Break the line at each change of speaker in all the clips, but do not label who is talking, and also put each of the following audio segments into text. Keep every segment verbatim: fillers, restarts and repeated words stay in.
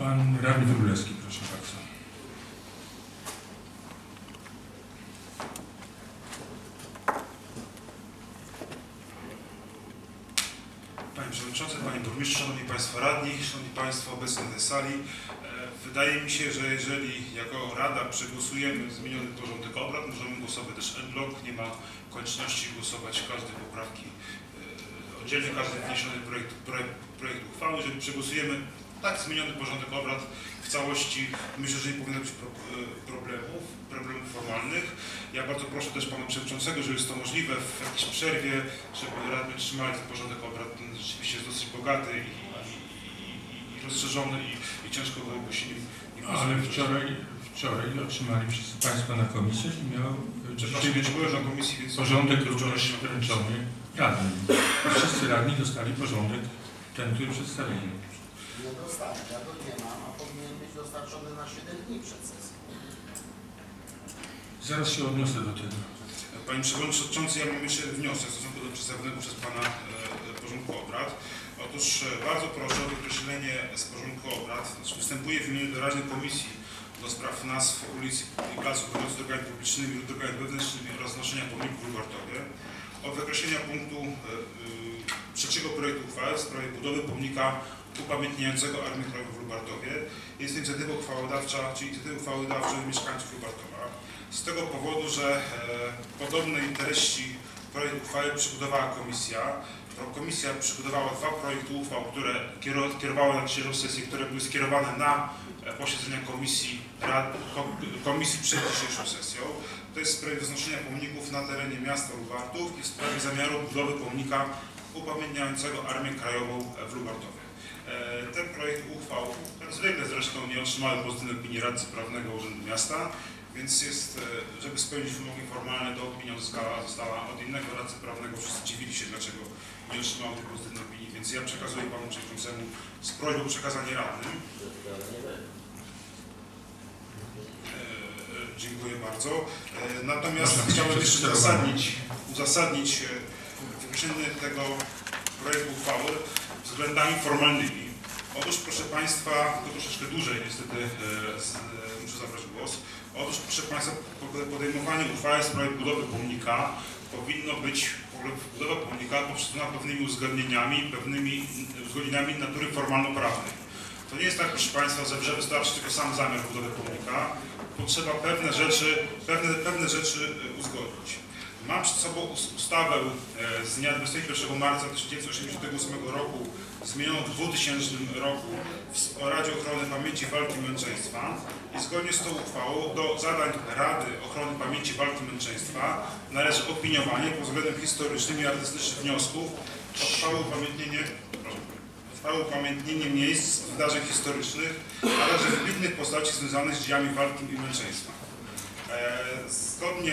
Pan radny Wróblewski, proszę bardzo.
Panie Przewodniczący, Panie Burmistrzu, Szanowni Państwo Radni, Szanowni Państwo obecni na tej sali. Wydaje mi się, że jeżeli jako Rada przegłosujemy zmieniony porządek obrad, możemy głosować też en bloc. Nie ma konieczności głosować każdej poprawki oddzielnie, każdy wniesiony projekt, projekt, projekt uchwały. Jeżeli przegłosujemy tak zmieniony porządek obrad w całości, myślę, że nie powinno być pro, problemów, problemów formalnych. Ja bardzo proszę też Pana Przewodniczącego, że jest to możliwe w jakiejś przerwie, żeby radni trzymali ten porządek obrad. Ten rzeczywiście jest dosyć bogaty i, i, i rozszerzony i, i ciężko byłoby się nim nie
Ale wczoraj, wczoraj otrzymali wszyscy Państwo na komisję i miał
rzeczywiście byłem na komisji, więc
porządek również wręczony radnym. Wszyscy radni dostali porządek, ten, który przedstawili.
Nie dostałem, ja go nie mam, a powinien być dostarczony na siedem dni przed sesją.
Zaraz się odniosę do tego.
Panie Przewodniczący, ja mam jeszcze wniosek w stosunku do przedstawionego przez Pana e, porządku obrad. Otóż e, bardzo proszę o wykreślenie z porządku obrad. Znaczy, występuję w imieniu doraźnej komisji do spraw nazw ulic i placów będących drogami publicznymi lub drogami wewnętrznymi oraz znoszenia pomników w Lubartowie. O wykreślenia punktu e, e, trzeciego projektu uchwały w sprawie budowy pomnika upamiętniającego Armię Krajową w Lubartowie. Jest to inicjatywa uchwałodawcza, czyli inicjatywa uchwałodawcza mieszkańców Lubartowa. Z tego powodu, że e, podobnej treści projekt uchwały przygotowała komisja. Komisja przygotowała dwa projekty uchwał, które kierowały na dzisiejszą sesję, które były skierowane na posiedzenia komisji, rad, komisji przed dzisiejszą sesją. To jest w sprawie wznoszenia pomników na terenie miasta Lubartów i w sprawie zamiaru budowy pomnika upamiętniającego Armię Krajową w Lubartowie. Ten projekt uchwał zwykle zresztą nie otrzymały pozytywnej opinii radcy prawnego Urzędu Miasta, więc jest, żeby spełnić wymogi formalne, to opinia została, została od innego radcy prawnego. Wszyscy dziwili się, dlaczego nie otrzymały tej pozytywnej opinii, więc ja przekazuję Panu Przewodniczącemu z prośbą o przekazanie radnym. E, dziękuję bardzo. E, natomiast Można chciałem jeszcze uzasadnić, uzasadnić wykreślenie tego projektu uchwały względami formalnymi. Otóż, proszę Państwa, to troszeczkę dłużej niestety e, z, e, muszę zabrać głos. Otóż, proszę Państwa, podejmowanie uchwały w sprawie budowy pomnika powinno być, budowa pomnika poprzedzona pewnymi uzgodnieniami, pewnymi uzgodnieniami natury formalno-prawnej. To nie jest tak, proszę Państwa, że wystarczy tylko sam zamiar budowy pomnika. Potrzeba pewne rzeczy, pewne, pewne rzeczy uzgodnić. Mam przed sobą ustawę z dnia dwudziestego pierwszego marca tysiąc dziewięćset osiemdziesiątego ósmego roku, zmienioną w dwutysięcznym roku o Radzie Ochrony Pamięci i Walki Męczeństwa i zgodnie z tą uchwałą do zadań Rady Ochrony Pamięci i Walki Męczeństwa należy opiniowanie pod względem historycznym i artystycznych wniosków o trwałe upamiętnienie, trwałe upamiętnienie miejsc, wydarzeń historycznych, a także wybitnych postaci związanych z dziejami walki i męczeństwa. Zgodnie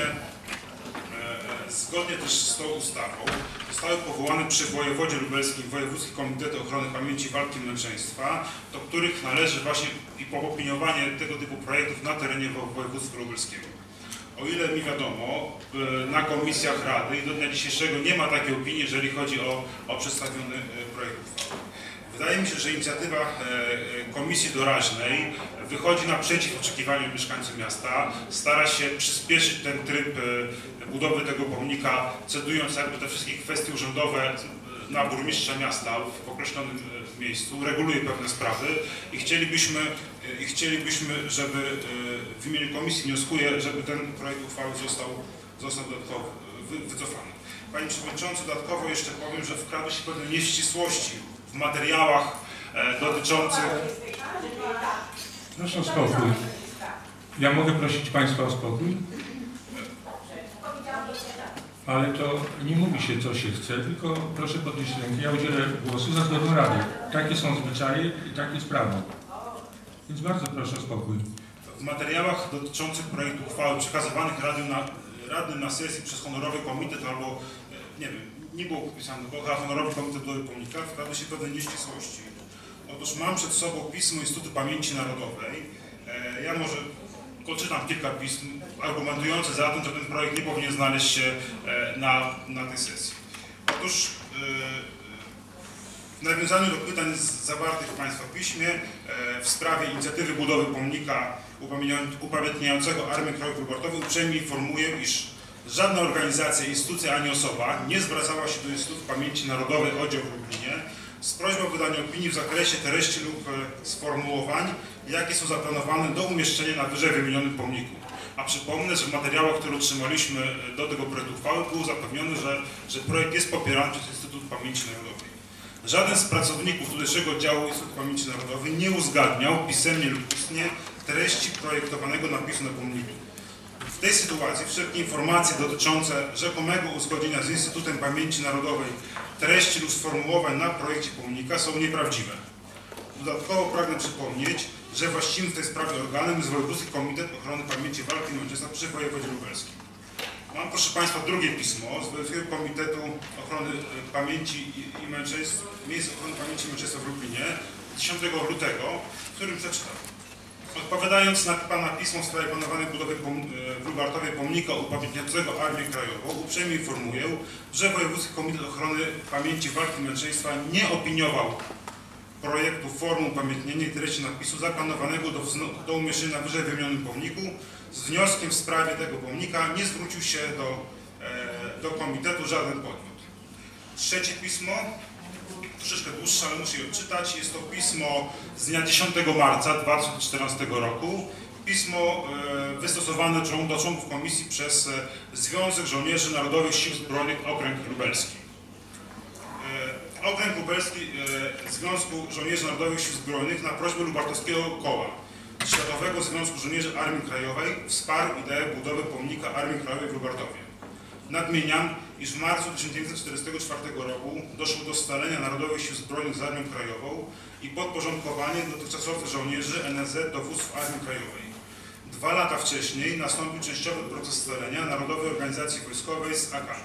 Zgodnie też z tą ustawą zostały powołane przy wojewodzie lubelskim Wojewódzkie Komitety Ochrony Pamięci i Walki Męczeństwa, do których należy właśnie opiniowanie tego typu projektów na terenie województwa lubelskiego. O ile mi wiadomo, na komisjach Rady i do dnia dzisiejszego nie ma takiej opinii, jeżeli chodzi o, o przedstawiony projekt uchwały. Wydaje mi się, że inicjatywa Komisji Doraźnej wychodzi naprzeciw oczekiwaniom mieszkańców miasta, stara się przyspieszyć ten tryb budowy tego pomnika, cedując jakby te wszystkie kwestie urzędowe na burmistrza miasta w określonym miejscu, reguluje pewne sprawy i chcielibyśmy, i chcielibyśmy żeby w imieniu komisji wnioskuję, żeby ten projekt uchwały został, został dodatkowo wycofany. Panie Przewodniczący, dodatkowo jeszcze powiem, że wkradły się pewne nieścisłości w materiałach e, dotyczących...
Proszę o spokój. Ja mogę prosić Państwa o spokój? Ale to nie mówi się, co się chce, tylko proszę podnieść rękę. Ja udzielę głosu za zgodą Rady. Takie są zwyczaje i takie jest prawo. Więc bardzo proszę o spokój.
W materiałach dotyczących projektu uchwały przekazywanych radnym na, radnym na sesji przez honorowy komitet albo, nie wiem, nie było podpisane, bo honorowy komitet budowy pomnika, wkradły się pewne nieścisłości. Otóż mam przed sobą pismo Instytutu Pamięci Narodowej. E, ja może odczytam kilka pism argumentujących za tym, że ten projekt nie powinien znaleźć się e, na, na tej sesji. Otóż e, w W nawiązaniu do pytań zawartych w Państwa piśmie w sprawie inicjatywy budowy pomnika upamiętniającego Armię Krajową Lubartowią uprzejmie informuję, iż żadna organizacja, instytucja ani osoba nie zwracała się do Instytutu Pamięci Narodowej Oddział w Lublinie z prośbą o wydanie opinii w zakresie treści lub sformułowań, jakie są zaplanowane do umieszczenia na wyżej wymienionym pomniku. A przypomnę, że w materiałach, które otrzymaliśmy do tego projektu uchwały, było zapewnione, że, że projekt jest popierany przez Instytut Pamięci Narodowej. Żaden z pracowników tutejszego oddziału Instytutu Pamięci Narodowej nie uzgadniał pisemnie lub ustnie treści projektowanego napisu na pomniku. W tej sytuacji wszelkie informacje dotyczące rzekomego uzgodnienia z Instytutem Pamięci Narodowej treści lub sformułowań na projekcie pomnika są nieprawdziwe. Dodatkowo pragnę przypomnieć, że właściwym w tej sprawie organem jest Wojewódzki Komitet Ochrony Pamięci Walki i Męczeństwa przy wojewodzie lubelskim. Mam, proszę Państwa, drugie pismo z Wojewódzkiego Komitetu Ochrony Pamięci i Męczeństwa, Miejsc Ochrony Pamięci i Męczeństwa w Lublinie dziesiątego lutego, w którym przeczytam. Odpowiadając na Pana pismo w sprawie planowanej budowy w Lubartowie pomnika upamiętniającego Armię Krajową, uprzejmie informuję, że Wojewódzki Komitet Ochrony Pamięci Walki i Męczeństwa nie opiniował projektu formy upamiętnienia i treści napisu zaplanowanego do, do umieszczenia na wyżej wymienionym pomniku. Z wnioskiem w sprawie tego pomnika nie zwrócił się do, e, do komitetu żaden podmiot. Trzecie pismo, troszeczkę dłuższe, ale muszę je odczytać. Jest to pismo z dnia dziesiątego marca dwa tysiące czternastego roku. Pismo e, wystosowane do członków komisji przez e, Związek Żołnierzy Narodowych Sił Zbrojnych Okręg Lubelski. E, Okręg Lubelski e, Związku Żołnierzy Narodowych Sił Zbrojnych na prośbę Lubartowskiego Koła Światowego Związku Żołnierzy Armii Krajowej wsparł ideę budowy pomnika Armii Krajowej w Lubartowie. Nadmieniam, iż w marcu tysiąc dziewięćset czterdziestego czwartego roku doszło do scalenia Narodowych Sił Zbrojnych z Armią Krajową i podporządkowanie dotychczasowych żołnierzy N S Z dowództw Armii Krajowej. Dwa lata wcześniej nastąpił częściowy proces scalenia Narodowej Organizacji Wojskowej z A K.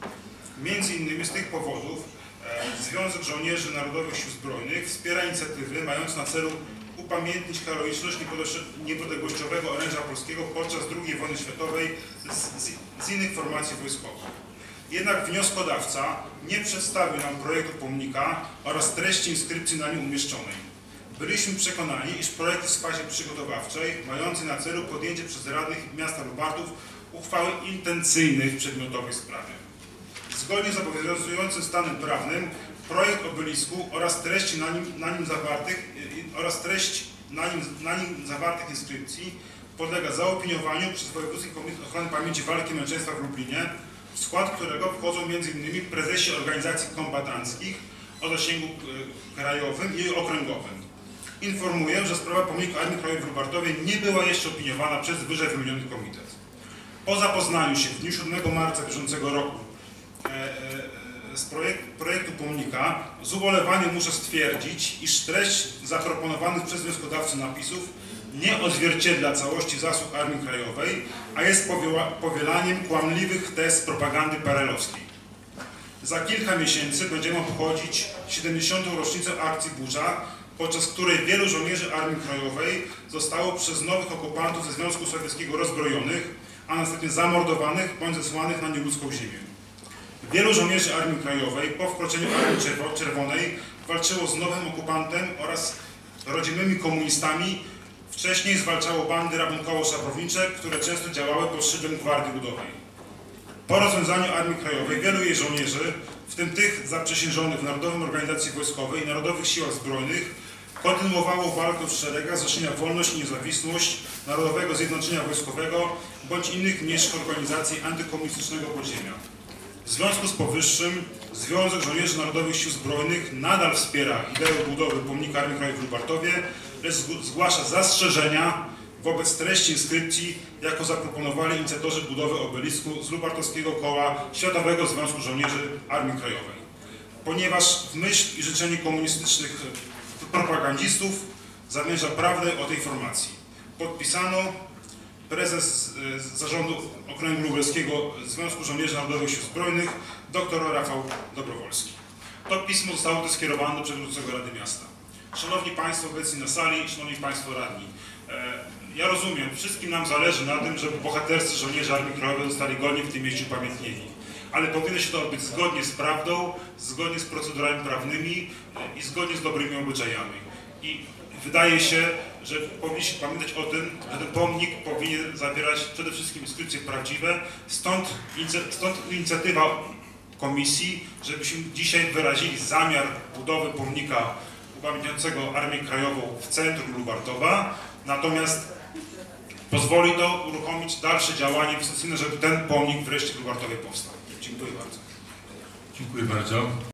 Między innymi z tych powodów e, Związek Żołnierzy Narodowych Sił Zbrojnych wspiera inicjatywy mające na celu upamiętnić heroiczność niepodległościowego oręża polskiego podczas drugiej wojny światowej z, z, z innych formacji wojskowych. Jednak wnioskodawca nie przedstawił nam projektu pomnika oraz treści inskrypcji na nim umieszczonej. Byliśmy przekonani, iż projekt jest w fazie przygotowawczej, mający na celu podjęcie przez radnych miasta Lubartów uchwały intencyjnej w przedmiotowej sprawie. Zgodnie z obowiązującym stanem prawnym projekt obelisku oraz treści na nim, na nim zawartych oraz treść na nim, na nim zawartych inskrypcji podlega zaopiniowaniu przez Wojewódzki Komitet Ochrony Pamięci Walki i Męczeństwa w Lublinie, w skład którego wchodzą między innymi prezesi organizacji kombatanckich o zasięgu krajowym i okręgowym. Informuję, że sprawa pomnika Armii Krajowej w Lubartowie nie była jeszcze opiniowana przez wyżej wymieniony komitet. Po zapoznaniu się w dniu siódmego marca bieżącego roku e, e, z projekt, projektu pomnika z ubolewaniem muszę stwierdzić, iż treść zaproponowanych przez wnioskodawcę napisów nie odzwierciedla całości zasług Armii Krajowej, a jest powielaniem kłamliwych tez propagandy perelowskiej. Za kilka miesięcy będziemy obchodzić siedemdziesiątą rocznicę akcji Burza, podczas której wielu żołnierzy Armii Krajowej zostało przez nowych okupantów ze Związku Sowieckiego rozbrojonych, a następnie zamordowanych bądź zesłanych na nieludzką ziemię. Wielu żołnierzy Armii Krajowej po wkroczeniu Armii Czerwonej walczyło z nowym okupantem oraz rodzimymi komunistami. Wcześniej zwalczało bandy rabunkowo-szabrownicze, które często działały pod szyldem Gwardii Ludowej. Po rozwiązaniu Armii Krajowej wielu jej żołnierzy, w tym tych zaprzysiężonych w Narodowym Organizacji Wojskowej i Narodowych Siłach Zbrojnych, kontynuowało walkę w szeregach Zrzeszenia Wolność i Niezawisłość, Narodowego Zjednoczenia Wojskowego bądź innych mniejszych organizacji antykomunistycznego podziemia. W związku z powyższym Związek Żołnierzy Narodowych Sił Zbrojnych nadal wspiera ideę budowy pomnika Armii Krajowej w Lubartowie, lecz zgłasza zastrzeżenia wobec treści inskrypcji, jako zaproponowali inicjatorzy budowy obelisku z Lubartowskiego Koła Światowego Związku Żołnierzy Armii Krajowej. Ponieważ w myśl i życzenie komunistycznych propagandzistów zamierza prawdę o tej formacji. Podpisano prezes Zarządu Okręgu Lubelskiego Związku Żołnierzy Narodowych Sił Zbrojnych dr Rafał Dobrowolski. To pismo zostało też skierowane do przewodniczącego Rady Miasta. Szanowni Państwo obecni na sali, Szanowni Państwo radni, ja rozumiem, wszystkim nam zależy na tym, żeby bohaterscy żołnierze Armii Krajowej zostali godnie w tym mieście upamiętnieni. ale powinno się to odbyć zgodnie z prawdą, zgodnie z procedurami prawnymi i zgodnie z dobrymi obyczajami. I wydaje się, że powinniśmy pamiętać o tym, że ten pomnik powinien zawierać przede wszystkim inskrypcje prawdziwe, stąd, stąd inicjatywa komisji, żebyśmy dzisiaj wyrazili zamiar budowy pomnika upamiętniającego Armię Krajową w centrum Lubartowa, natomiast pozwoli to uruchomić dalsze działania inwestycyjne, żeby ten pomnik wreszcie w Lubartowie powstał. Dziękuję bardzo.
Dziękuję bardzo.